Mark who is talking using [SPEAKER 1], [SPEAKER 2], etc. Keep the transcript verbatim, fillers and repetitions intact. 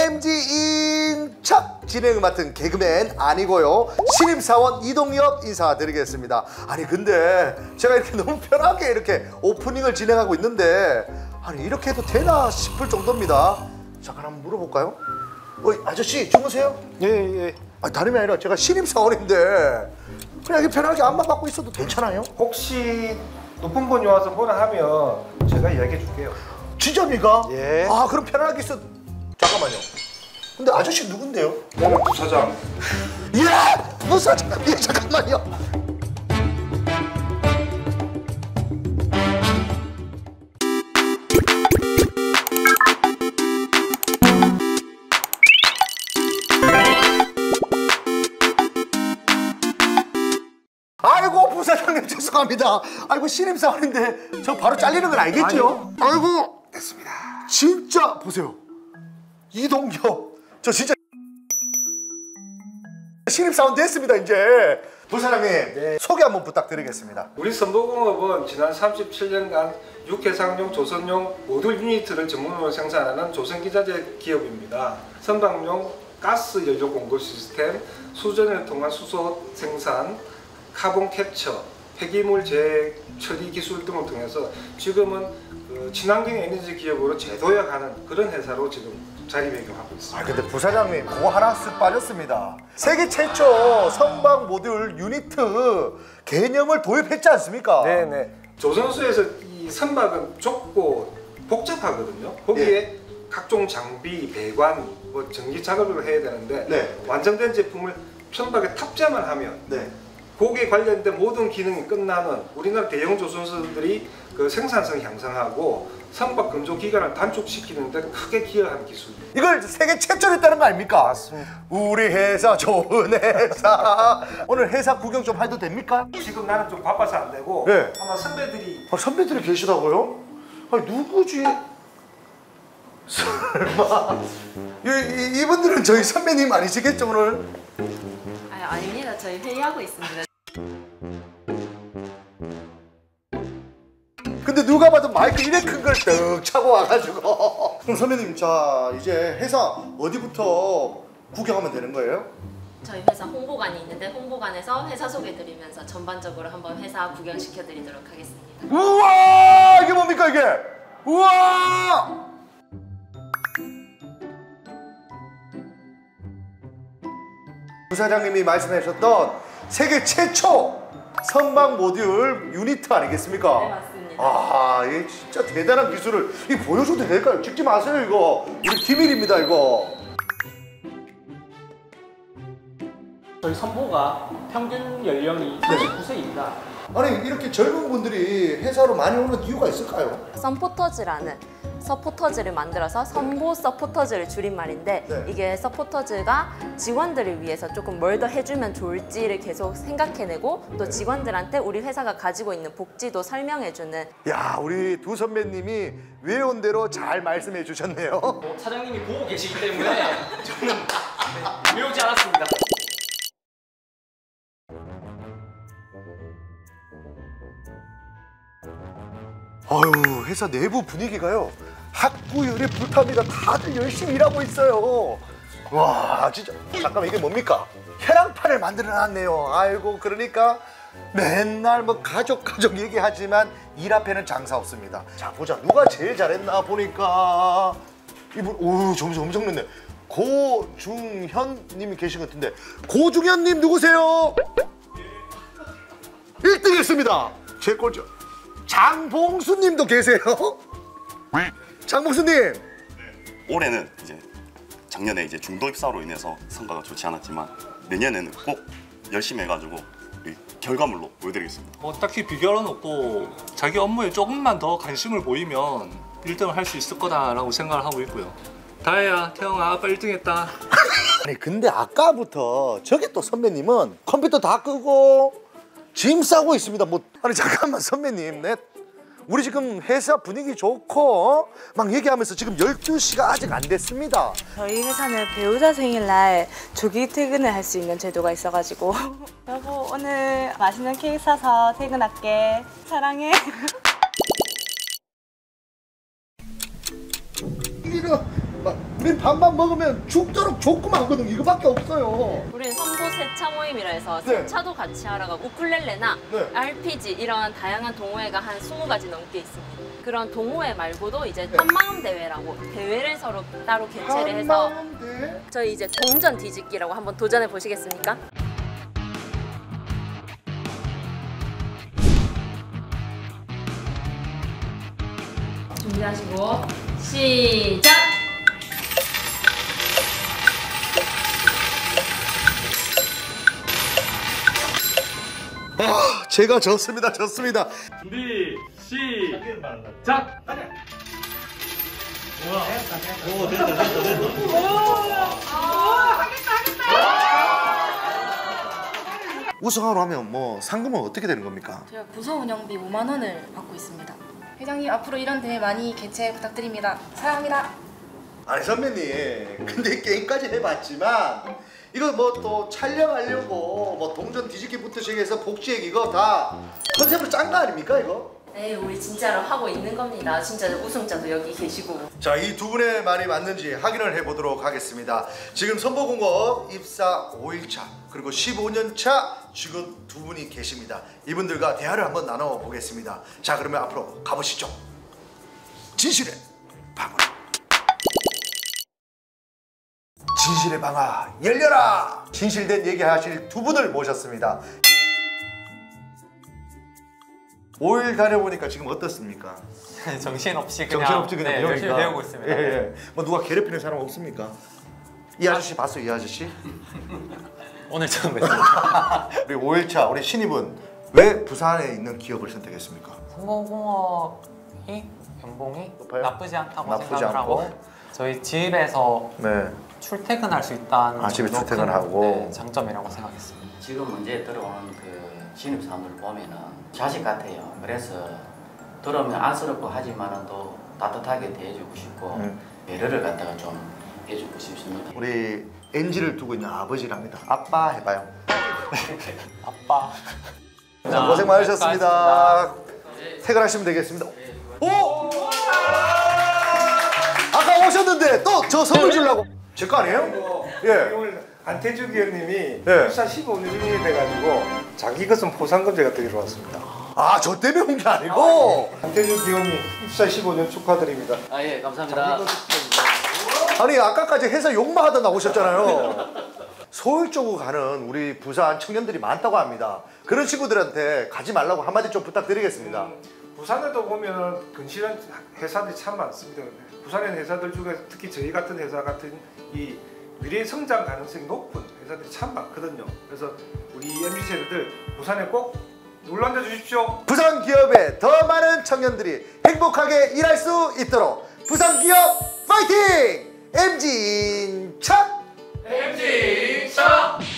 [SPEAKER 1] 엠지 인척 진행을 맡은 개그맨 아니고요 신입사원 이동엽 인사드리겠습니다. 아니 근데 제가 이렇게 너무 편하게 이렇게 오프닝을 진행하고 있는데 아니 이렇게 해도 되나 싶을 정도입니다. 잠깐 한번 물어볼까요? 어이 아저씨 주무세요?
[SPEAKER 2] 예예 예.
[SPEAKER 1] 아 다름이 아니라 제가 신입사원인데 그냥 이렇게 편하게 안마 받고 있어도 괜찮아요?
[SPEAKER 2] 혹시 높은 분이 와서 뭐라 하면 제가 이야기해 줄게요.
[SPEAKER 1] 진짜입니까?
[SPEAKER 2] 예.
[SPEAKER 1] 아 그럼 편하게 있어. 잠깐만요. 근데 아저씨 누군데요?
[SPEAKER 2] 나는 부사장.
[SPEAKER 1] 예! 부사장! 예 잠깐만요. 아이고 부사장님 죄송합니다. 아이고 신입사원인데 저 바로 잘리는 건 알겠죠? 아이고 됐습니다. 진짜 보세요. 이동엽 저 진짜 신입사원 됐습니다 이제. 부사장님 네. 소개 한번 부탁드리겠습니다.
[SPEAKER 2] 우리 선보공업은 지난 삼십칠 년간 육해상용 조선용 모듈 유니트를 전문으로 생산하는 조선기자재 기업입니다. 선박용 가스 연료 공급 시스템, 수전을 통한 수소 생산, 카본 캡처, 폐기물 재처리 기술 등을 통해서 지금은 그 친환경 에너지 기업으로 재도약하는 그런 회사로 지금 자리매김하고 있습니다.
[SPEAKER 1] 아 근데 부사장님 그거 하나 쓱 빠졌습니다. 세계 최초 선박 모듈 유니트 개념을 도입했지 않습니까?
[SPEAKER 2] 네네. 조선소에서 이 선박은 좁고 복잡하거든요. 거기에 네. 각종 장비, 배관, 뭐 전기 작업을 해야 되는데 네. 완성된 제품을 선박에 탑재만 하면 네. 거기에 관련된 모든 기능이 끝나는 우리나라 대형 조선소들이 그 생산성 향상하고 선박 건조 기간을 단축시키는 데 크게 기여하는 기술입니다.
[SPEAKER 1] 이걸 세계 최초로 했다는 거 아닙니까?
[SPEAKER 2] 맞습니다.
[SPEAKER 1] 우리 회사 좋은 회사. 오늘 회사 구경 좀 해도 됩니까?
[SPEAKER 2] 지금 나는 좀 바빠서 안 되고
[SPEAKER 1] 네.
[SPEAKER 2] 아마 선배들이
[SPEAKER 1] 아, 선배들이 계시다고요? 아니 누구지? 설마 이, 이, 이분들은 저희 선배님 아니시겠죠 오늘?
[SPEAKER 3] 아, 아닙니다. 저희 회의하고 있습니다.
[SPEAKER 1] 근데 누가 봐도 마이크 이래 큰 걸 떡 차고 와가지고. 그럼 선배님 자 이제 회사 어디부터 구경하면 되는 거예요?
[SPEAKER 3] 저희 회사 홍보관이 있는데 홍보관에서 회사 소개드리면서 전반적으로 한번 회사 구경시켜드리도록 하겠습니다.
[SPEAKER 1] 우와 이게 뭡니까 이게? 우와! 부사장님이 말씀하셨던 세계 최초 선박 모듈 유니트 아니겠습니까?
[SPEAKER 3] 네 맞습니다.
[SPEAKER 1] 아, 이게 진짜 대단한 기술을 이 보여줘도 될까요? 찍지 마세요 이거. 우리 기밀입니다 이거.
[SPEAKER 4] 저희 선보가 평균 연령이 삼십구 세입니다.
[SPEAKER 1] 아니 이렇게 젊은 분들이 회사로 많이 오는 이유가 있을까요?
[SPEAKER 3] 서포터즈라는 서포터즈를 만들어서 선보 서포터즈를 줄임말인데
[SPEAKER 1] 네.
[SPEAKER 3] 이게 서포터즈가 직원들을 위해서 조금 뭘 더 해주면 좋을지를 계속 생각해내고 또 직원들한테 우리 회사가 가지고 있는 복지도 설명해주는.
[SPEAKER 1] 야 우리 두 선배님이 외운 대로 잘 말씀해 주셨네요.
[SPEAKER 4] 뭐 사장님이 보고 계시기 때문에 저는 네, 외우지 않았습니다.
[SPEAKER 1] 아유 회사 내부 분위기가요 학구열이 불탑니다. 다들 열심히 일하고 있어요. 와 진짜 잠깐만 이게 뭡니까? 혈안판을 만들어 놨네요. 아이고 그러니까 맨날 뭐 가족 가족 얘기하지만 일 앞에는 장사 없습니다. 자 보자 누가 제일 잘했나 보니까 이분 오 점수 엄청 늦네. 고중현 님이 계신 것 같은데 고중현 님 누구세요? 일 등 했습니다. 제 꼴찌 장봉수 님도 계세요? 장봉수 님. 네.
[SPEAKER 5] 올해는 이제 작년에 이제 중도 입사로 인해서 성과가 좋지 않았지만 내년에는 꼭 열심히 해가지고 우리 결과물로 보여드리겠습니다.
[SPEAKER 6] 뭐 딱히 비결은 없고 자기 업무에 조금만 더 관심을 보이면 일 등을 할 수 있을 거다라고 생각을 하고 있고요. 다혜야, 태영아, 아빠 일 등 했다.
[SPEAKER 1] 아니 근데 아까부터 저게 또 선배님은 컴퓨터 다 끄고 짐 싸고 있습니다. 뭐 아니 잠깐만 선배님, 네? 우리 지금 회사 분위기 좋고 막 얘기하면서 지금 열두 시가 아직 안 됐습니다.
[SPEAKER 7] 저희 회사는 배우자 생일날 조기 퇴근을 할 수 있는 제도가 있어가지고 여보 오늘 맛있는 케이크 사서 퇴근할게. 사랑해.
[SPEAKER 1] 이거 막 우린 밥만 먹으면 죽도록 좋구만 하거든. 이거밖에 없어요.
[SPEAKER 3] 우리는 선보 세차 모임이라 해서
[SPEAKER 1] 네.
[SPEAKER 3] 세차도 같이 하러 가고 우쿨렐레나
[SPEAKER 1] 네.
[SPEAKER 3] 알피지 이런 다양한 동호회가 한 스무 가지 넘게 있습니다. 그런 동호회 말고도 이제
[SPEAKER 1] 네.
[SPEAKER 3] 한마음 대회라고 대회를 서로 따로 개최를 해서
[SPEAKER 1] 한마음대.
[SPEAKER 3] 저희 이제 동전 뒤집기라고 한번 도전해 보시겠습니까? 준비하시고 시작!
[SPEAKER 1] 아, 제가 졌습니다. 졌습니다.
[SPEAKER 6] 준비 시작.
[SPEAKER 1] 우승하러 하면 뭐 상금은 어떻게 되는 겁니까?
[SPEAKER 8] 저희가 부서 운영비 오만 원을 받고 있습니다. 회장님 앞으로 이런 대회 많이 개최 부탁드립니다. 사랑합니다.
[SPEAKER 1] 아니 선배님, 근데 게임까지 해봤지만 이거 뭐 또 촬영하려고 뭐 동전 뒤집기부터 시작해서 복지액 이거 다 컨셉으로 짠 거 아닙니까 이거?
[SPEAKER 3] 네, 우리 진짜로 하고 있는 겁니다. 진짜 우승자도 여기 계시고.
[SPEAKER 1] 자, 이 두 분의 말이 맞는지 확인을 해보도록 하겠습니다. 지금 선보공업 입사 오 일 차 그리고 십오 년 차 직원 두 분이 계십니다. 이분들과 대화를 한번 나눠보겠습니다. 자, 그러면 앞으로 가보시죠. 진실의 방울. 진실의 방아 열려라! 진실된 얘기하실 두 분을 모셨습니다. 오 일 다녀보니까 지금 어떻습니까?
[SPEAKER 9] 정신없이 그냥,
[SPEAKER 1] 정신없이 그냥
[SPEAKER 9] 네,
[SPEAKER 1] 배우니까.
[SPEAKER 9] 열심히 배우고 있습니다.
[SPEAKER 1] 예, 예. 뭐 누가 괴롭히는 사람 없습니까? 이 아저씨 봤어요, 이 아저씨?
[SPEAKER 9] 오늘 처음 뵙습니다.
[SPEAKER 1] 우리 오 일 차 우리 신입은 왜 부산에 있는 기업을 선택했습니까?
[SPEAKER 9] 성공공업이 연봉이
[SPEAKER 1] 높아요?
[SPEAKER 9] 나쁘지 않다고
[SPEAKER 1] 나쁘지
[SPEAKER 9] 생각을
[SPEAKER 1] 않고.
[SPEAKER 9] 하고 저희 집에서
[SPEAKER 1] 네.
[SPEAKER 9] 출퇴근할 수 있다는
[SPEAKER 1] 아, 집에
[SPEAKER 9] 정도
[SPEAKER 1] 출퇴근하고.
[SPEAKER 9] 큰, 네, 장점이라고 생각했습니다.
[SPEAKER 10] 지금 문제 들어오는 그 신입사원을 보면은 자식 같아요. 그래서 들어오면 안쓰럽고 하지만은 또 따뜻하게 대해주고 싶고
[SPEAKER 1] 음.
[SPEAKER 10] 배려를 갖다가 좀 해주고 싶습니다.
[SPEAKER 1] 우리 엔지를 두고 있는 아버지랍니다. 아빠 해봐요.
[SPEAKER 9] 아빠.
[SPEAKER 1] 자, 고생 많으셨습니다. 퇴근하시면 되겠습니다. 오! 아까 오셨는데 또 저 선물 주려고. 제 거 아니에요? 예.
[SPEAKER 2] 오늘 안태주 기원님이
[SPEAKER 1] 예.
[SPEAKER 2] 입사 십오 년이 돼가지고 자기 것은 포상금 제가 드리러 왔습니다.
[SPEAKER 1] 아, 저 때문에 온 게 아니고.
[SPEAKER 2] 안태주 기원님 입사 십오 년 축하드립니다.
[SPEAKER 4] 아 예 감사합니다.
[SPEAKER 1] 아니, 아까까지 회사 욕만 하다 나오셨잖아요. 서울 쪽으로 가는 우리 부산 청년들이 많다고 합니다. 그런 친구들한테 가지 말라고 한마디 좀 부탁드리겠습니다.
[SPEAKER 2] 음, 부산에도 보면 근실한 회사들이 참 많습니다. 부산의 회사들 중에 특히 저희 같은 회사 같은 이 미래 성장 가능성이 높은 회사들이 참 많거든요. 그래서 우리 엠지 세대들 부산에 꼭 놀러 앉아 주십시오.
[SPEAKER 1] 부산 기업의 더 많은 청년들이 행복하게 일할 수 있도록 부산 기업 파이팅! 엠진 차!
[SPEAKER 4] 엠지 차!